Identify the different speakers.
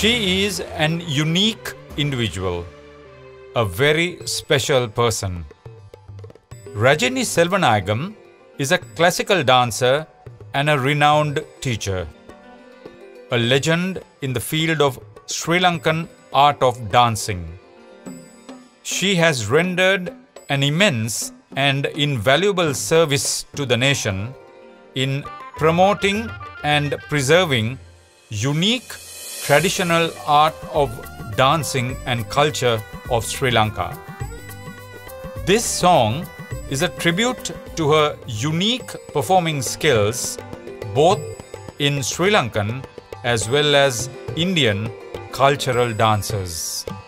Speaker 1: She is an unique individual, a very special person. Rajini Selavanayagam is a classical dancer and a renowned teacher, a legend in the field of Sri Lankan art of dancing. She has rendered an immense and invaluable service to the nation in promoting and preserving unique traditional art of dancing and culture of Sri Lanka. This song is a tribute to her unique performing skills both in Sri Lankan as well as Indian cultural dances.